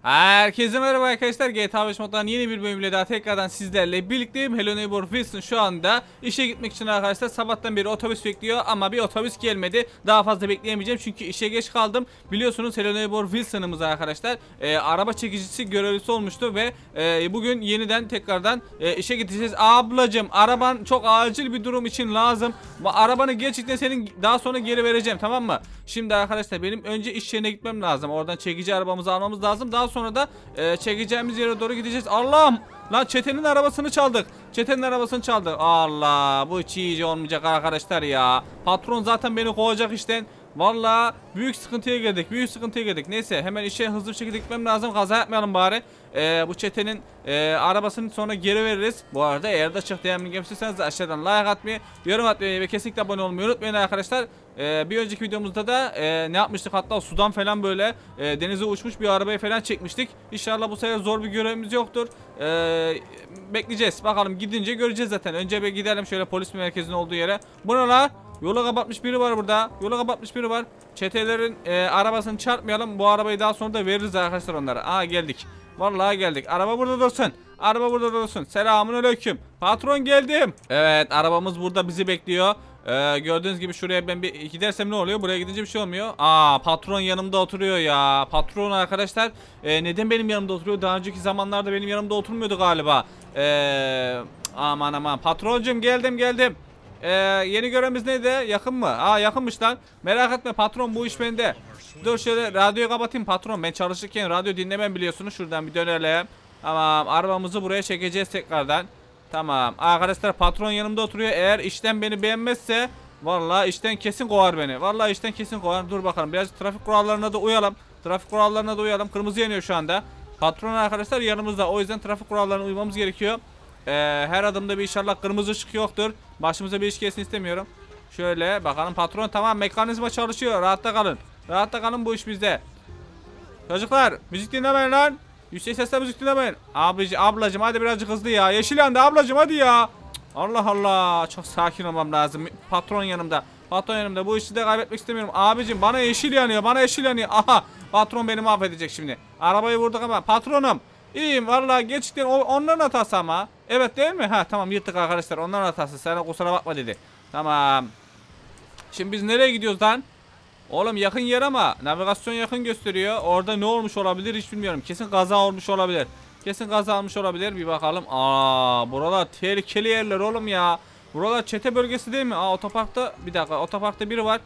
Herkese merhaba arkadaşlar. GTA 5 moddan yeni bir bölümle daha tekrardan sizlerle birlikteyim. Hello Neighbor Wilson şu anda işe gitmek için arkadaşlar. Sabahtan beri otobüs bekliyor ama bir otobüs gelmedi. Daha fazla bekleyemeyeceğim çünkü işe geç kaldım. Biliyorsunuz Hello Neighbor Wilson'ımız arkadaşlar araba çekicisi görevlisi olmuştu ve bugün yeniden tekrardan işe gideceğiz. Ablacım, araban çok acil bir durum için lazım. Arabanı gerçekten senin daha sonra geri vereceğim, tamam mı? Şimdi arkadaşlar benim önce iş yerine gitmem lazım. Oradan çekici arabamızı almamız lazım. Daha sonra da çekeceğimiz yere doğru gideceğiz. Allah'ım! Lan çetenin arabasını çaldık. Çetenin arabasını çaldık. Allah! Bu hiç iyice olmayacak arkadaşlar ya. Patron zaten beni kovacak işten. Vallahi büyük sıkıntıya girdik. Büyük sıkıntıya girdik. Neyse hemen işe hızlı bir şekilde gitmem lazım. Kaza yapmayalım bari. Bu çetenin arabasını sonra geri veririz. Bu arada eğer de açık değerli gelmişseniz aşağıdan like atmayı, yorum atmayı ve kesinlikle abone olmayı unutmayın arkadaşlar. Bir önceki videomuzda da ne yapmıştık, hatta sudan falan böyle denize uçmuş bir arabayı falan çekmiştik. İnşallah bu sefer zor bir görevimiz yoktur. Bekleyeceğiz bakalım, gidince göreceğiz zaten. Önce bir gidelim şöyle polis merkezinin olduğu yere. Bu ne la? Yola kapatmış biri var burada. Yola kapatmış biri var. Çetelerin arabasını çarpmayalım. Bu arabayı daha sonra da veririz arkadaşlar onlara. Aha geldik. Vallahi geldik. Araba burada dursun. Araba burada dursun. Selamünaleyküm. Patron geldim. Evet, arabamız burada bizi bekliyor. Gördüğünüz gibi şuraya ben bir gidersem ne oluyor? Buraya gidince bir şey olmuyor. Patron yanımda oturuyor ya. Patron arkadaşlar neden benim yanımda oturuyor? Daha önceki zamanlarda benim yanımda oturmuyordu galiba. Aman patroncum, geldim. Yeni görevimiz neydi? Yakın mı? Yakınmış lan. Merak etme patron, bu iş bende. Dur şöyle radyoyu kapatayım patron. Ben çalışırken radyo dinlemem biliyorsunuz. Şuradan bir dönelim. Tamam, arabamızı buraya çekeceğiz tekrardan. Tamam arkadaşlar, patron yanımda oturuyor. Eğer işten beni beğenmezse vallahi işten kesin kovar beni. Vallahi işten kesin kovar. Dur bakalım, biraz trafik kurallarına da uyalım. Trafik kurallarına da uyalım. Kırmızı yanıyor şu anda. Patron arkadaşlar yanımızda. O yüzden trafik kurallarına uymamız gerekiyor. Her adımda bir inşallah kırmızı ışık yoktur. Başımıza bir iş gelsin istemiyorum. Şöyle bakalım patron, tamam, mekanizma çalışıyor. Rahatta kalın. Rahatta kalın, bu iş bizde. Çocuklar müzik dinlemeyin lan. Yüksek sesle müzik dinlemeyin. Ablacım hadi birazcık hızlı ya. Yeşil yandı ablacım, hadi ya. Allah Allah, çok sakin olmam lazım. Patron yanımda. Patron yanımda. Bu işi de kaybetmek istemiyorum. Abicim bana yeşil yanıyor. Bana yeşil yanıyor. Aha, patron beni mahvedecek şimdi. Arabayı vurduk ama patronum. İyiyim vallahi, gerçekten onların hatası ama. Evet değil mi? Ha tamam, yırttık arkadaşlar. Onların hatası. Sana kusura bakma dedi. Tamam. Şimdi biz nereye gidiyoruz lan? Oğlum yakın yer ama navigasyon yakın gösteriyor. Orada ne olmuş olabilir hiç bilmiyorum. Kesin kaza olmuş olabilir. Kesin kaza olmuş olabilir. Bir bakalım. Buralar tehlikeli yerler oğlum ya. Buralar çete bölgesi değil mi? Otoparkta, bir dakika, otoparkta biri var.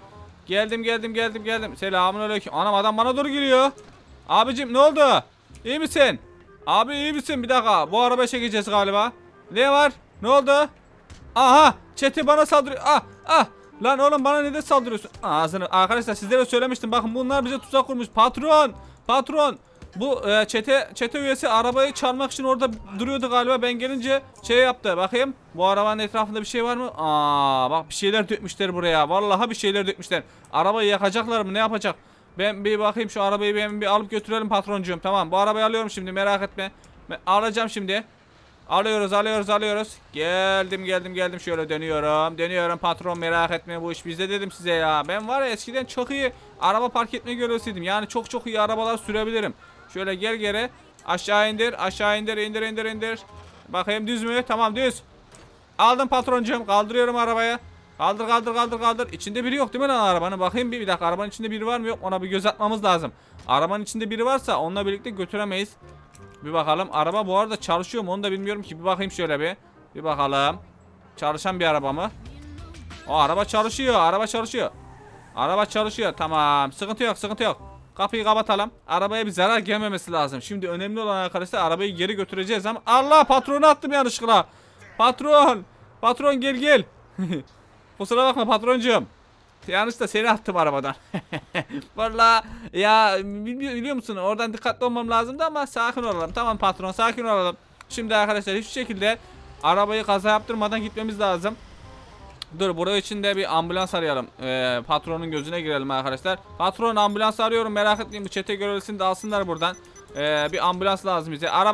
Geldim. Selamünaleyküm. Anam, adam bana doğru geliyor. Abicim ne oldu? İyi misin? Abi iyi misin? Bir dakika. Bu arabaya çekeceğiz galiba. Ne var? Ne oldu? Aha! Çete bana saldırıyor. Lan oğlum, bana neden saldırıyorsun? Ağzını. Arkadaşlar sizlere söylemiştim. Bakın bunlar bize tuzak kurmuş. Patron. Bu çete üyesi arabayı çalmak için orada duruyordu galiba. Ben gelince şey yaptı. Bakayım. Bu arabanın etrafında bir şey var mı? Bak bir şeyler dökmüşler buraya. Vallahi bir şeyler dökmüşler. Arabayı yakacaklar mı? Ne yapacak? Ben bir bakayım, şu arabayı bir alıp götürelim patroncuğum. Tamam, bu arabayı alıyorum şimdi, merak etme. Ben alacağım şimdi. Alıyoruz. Geldim. Şöyle dönüyorum patron, merak etme, bu iş bizde dedim size ya. Ben var ya, eskiden çok iyi araba park etme görevlisiydim. Yani çok iyi arabalar sürebilirim. Şöyle gel geri. Aşağı indir. Bakayım düz mü? Tamam, düz. Aldım patroncuğum. Kaldırıyorum arabaya. Kaldır. İçinde biri yok değil mi lan arabanın? Bakayım bir dakika, arabanın içinde biri var mı yok, ona bir göz atmamız lazım. Arabanın içinde biri varsa onunla birlikte götüremeyiz. Bir bakalım. Araba bu arada çalışıyor mu onu da bilmiyorum ki. Bir bakayım şöyle bir bakalım. Çalışan bir araba mı? Araba çalışıyor. Araba çalışıyor. Tamam. Sıkıntı yok. Kapıyı kapatalım. Arabaya bir zarar gelmemesi lazım. Şimdi önemli olan arkadaşlar, arabayı geri götüreceğiz ama Allah, patronu attım yanlışlıkla. Patron gel. Kusura bakma patroncuğum. Yanlışlıkla seni attım arabadan. Vallahi ya, biliyor musun, oradan dikkatli olmam lazımdı ama sakin olalım. Tamam patron, sakin olalım. Şimdi arkadaşlar hiçbir şekilde arabayı kaza yaptırmadan gitmemiz lazım. Dur, buraya için de bir ambulans arayalım. Patronun gözüne girelim arkadaşlar. Patron, ambulans arıyorum, merak etmeyin, bu çete görevlisini de alsınlar buradan. Bir ambulans lazım bize. Ara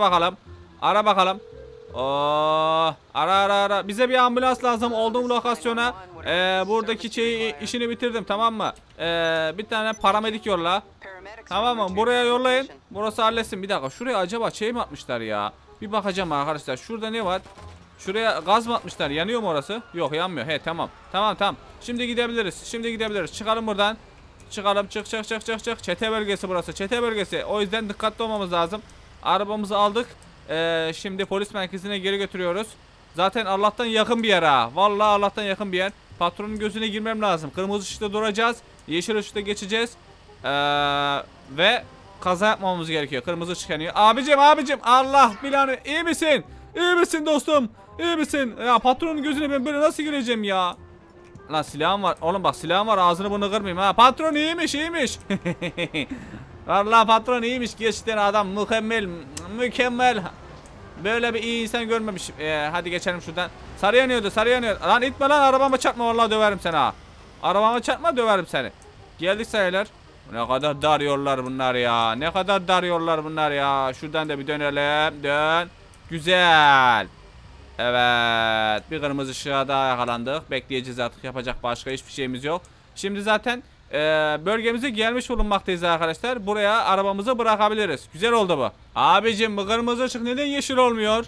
bakalım. Ara. Bize bir ambulans lazım olduğum lokasyona. Buradaki işini bitirdim, tamam mı? Bir tane paramedik yolla. Tamam mı? Buraya yollayın. Burası halletsin. Bir dakika, şuraya acaba şey mi atmışlar ya? Bir bakacağım arkadaşlar. Şurada ne var? Şuraya gaz mı atmışlar? Yanıyor mu orası? Yok, yanmıyor. He, tamam. Tamam. Şimdi gidebiliriz. Çıkalım buradan. Çıkalım. Çık. Çete bölgesi burası. Çete bölgesi. O yüzden dikkatli olmamız lazım. Arabamızı aldık. Şimdi polis merkezine geri götürüyoruz. Zaten Allah'tan yakın bir yer ha. Vallahi Allah'tan yakın bir yer. Patronun gözüne girmem lazım. Kırmızı ışıkta duracağız. Yeşil ışıkta geçeceğiz. Ve kaza yapmamamız gerekiyor. Kırmızı ışık yanıyor. Abicim. Allah bilanı. İyi misin? İyi misin dostum? İyi misin? Ya patronun gözüne ben böyle nasıl gireceğim ya? Lan silahım var. Oğlum bak, silahım var. Ağzını bunu kırmayayım ha. Patron iyiymiş. Vallahi patron iyiymiş. Gerçekten adam mükemmel. Böyle bir iyi insan görmemişim. Hadi geçelim şuradan. Sarı yanıyor. Lan itme lan, arabama çarpma, vallahi döverim seni ha. Arabama çarpma, döverim seni. Geldik sayılar. Ne kadar dar yollar bunlar ya. Şuradan da bir dönelim. Dön. Güzel. Evet. Bir kırmızı ışığa daha yakalandık. Bekleyeceğiz artık. Yapacak başka hiçbir şeyimiz yok. Şimdi zaten bölgemize gelmiş bulunmaktayız arkadaşlar. Buraya arabamızı bırakabiliriz. Güzel oldu bu. Abicim, bu kırmızı ışık neden yeşil olmuyor?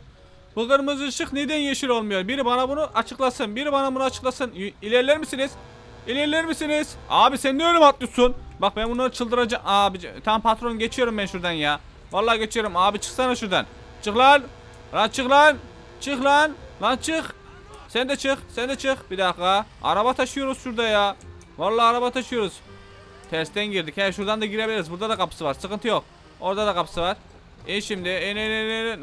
Biri bana bunu açıklasın. İlerler misiniz? Abi sen ne öyle mi atlıyorsun? Bak ben bunları çıldıracağım. Abici tamam patron, geçiyorum ben şuradan ya. Vallahi geçiyorum. Abi çıksana şuradan. Çık lan. Lan çık. Sen de çık. Bir dakika. Araba taşıyoruz şurada ya. Vallahi araba taşıyoruz. Tersten girdik. He, şuradan da girebiliriz. Burada da kapısı var. Sıkıntı yok. Orada da kapısı var. Şimdi in.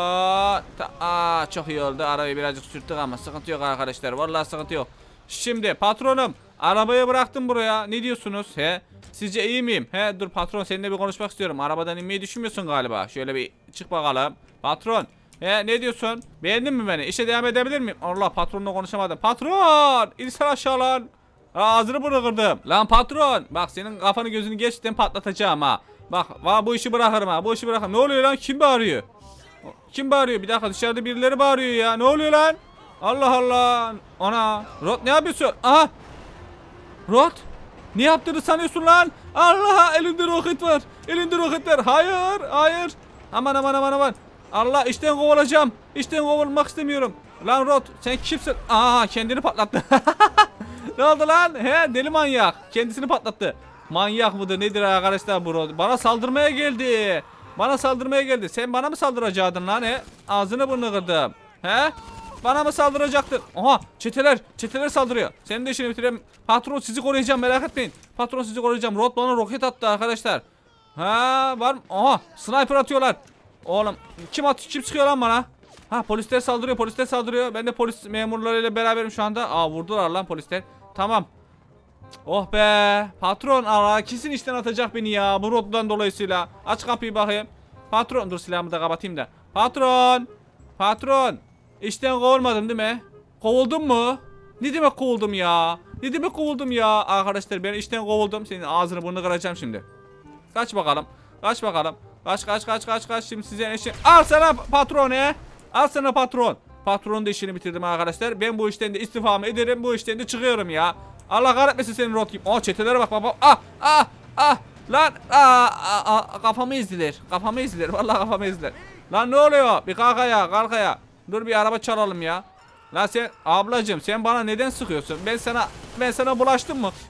Çok iyi oldu. Arabayı birazcık sürttük ama sıkıntı yok arkadaşlar. Vallahi sıkıntı yok. Şimdi patronum, arabayı bıraktım buraya. Ne diyorsunuz? He? Sizce iyi miyim? He, dur patron, seninle bir konuşmak istiyorum. Arabadan inmeyi düşünmüyorsun galiba. Şöyle bir çık bakalım. Patron. He, ne diyorsun? Beğendin mi beni? İşe devam edebilir miyim? Allah, patronla konuşamadım. Patron! İnsan aşağı lan. Ağzını bunu kırdım. Lan patron. Bak, senin kafanı gözünü gerçekten patlatacağım ha. Bak bu işi bırakırım ha. Ne oluyor lan? Kim bağırıyor? Bir dakika, dışarıda birileri bağırıyor ya. Ne oluyor lan? Allah. Ana. Rod, ne yapıyorsun? Aha. Rod. Ne yaptığını sanıyorsun lan? Allah, elinde roket var. Hayır. Aman. Allah, işten kovulacağım. Kovulmak istemiyorum. Lan Rod, sen kimsin? Aha, kendini patlattı. Ne oldu lan? He, deli manyak. Kendisini patlattı. Manyak mıdır nedir arkadaşlar bu Rod? Bana saldırmaya geldi. Sen bana mı saldıracaktın lan he? Ağzını burnunu kırdım. He? Bana mı saldıracaktın? Aha, çeteler saldırıyor. Senin de işini bitireyim. Patron, sizi koruyacağım, merak etmeyin. Rod bana roket attı arkadaşlar. Ha, var mı? Aha, sniper atıyorlar. Oğlum, kim sıkıyor lan bana? Ha, polisler saldırıyor. Ben de polis memurlarıyla beraberim şu anda. Vurdular lan polisler. Tamam. Oh be. Patron, kesin işten atacak beni ya. Bu Rod'dan dolayısıyla. Aç kapıyı bakayım. Patron, dur silahımı da kapatayım da. Patron. İşten kovulmadım değil mi? Kovuldum mu? Ne demek kovuldum ya? Arkadaşlar, ben işten kovuldum. Senin ağzını burnunu kıracağım şimdi. Kaç bakalım. Kaç. Şimdi size işin. Al sana patron. Patronun da işini bitirdim arkadaşlar. Ben bu işten de istifamı ederim. Bu işten de çıkıyorum ya. Allah kahretmesin senin Rod gibi. Çetelere bak baba. Lan kafamı izdiler. Vallahi kafamı izdiler. Lan ne oluyor? Bir kalk ayağa. Dur, bir araba çalalım ya. Lan sen ablacığım, sen bana neden sıkıyorsun? Ben sana bulaştım mı?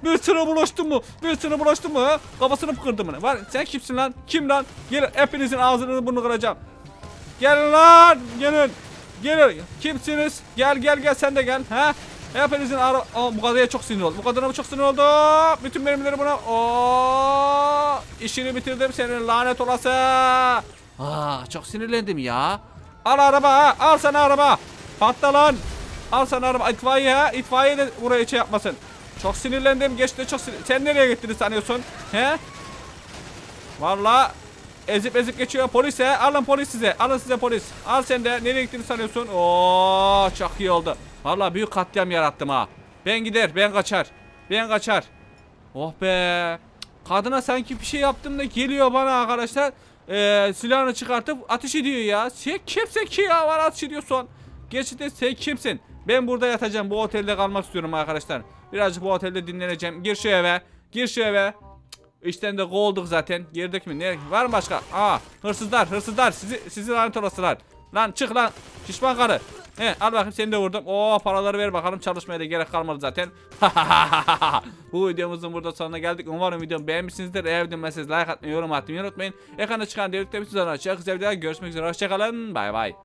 Ha? Kafasını kırdım mı? Sen kimsin lan? Kim lan? Gelin, hepinizin ağzını burnunu kıracağım. Gelin lan. Gelin. Kimsiniz? Gel sen de gel. Ha? Hepinizin bu kadına çok sinir oldu. Bütün mermileri buna. İşini bitirdim senin, lanet olası. Çok sinirlendim ya. Al araba ha. Al sana araba. Patla lan. Al sana araba. İtfaiye de buraya şey yapmasın. Çok sinirlendim. Sen nereye gittiğini sanıyorsun? He? Vallahi ezip geçiyor polis he. Alın polis size. Alın size polis. Al sen de. Nereye gittiğini sanıyorsun? Çok iyi oldu. Vallahi büyük katliam yarattım ha. Ben kaçar. Oh be. Kadına sanki bir şey yaptım da geliyor bana arkadaşlar. Silahını çıkartıp ateş ediyor ya. Sen kimsin ki ya, var ateş ediyorsun. Gerçekten sen kimsin? Ben burada yatacağım. Bu otelde kalmak istiyorum arkadaşlar. Birazcık bu otelde dinleneceğim. Gir şu eve. Gir şu eve. İşten de kovulduk zaten. Girdik mi? Ne var mı başka? Aa, hırsızlar. Sizi lanet olasılar. Lan çık lan. Şişman karı. Al bakayım, seni de vurdum. Oo, paraları ver bakalım, çalışmaya da gerek kalmadı zaten. Bu videomuzun burada sonuna geldik. Umarım videomu beğenmişsinizdir. Eğer videomu beğendiyseniz like atmayı, yorum atmayı unutmayın. Ekranda çıkan delikte bir tuzağına çok güzel videolar. Görüşmek üzere. Hoşçakalın. Bay bay.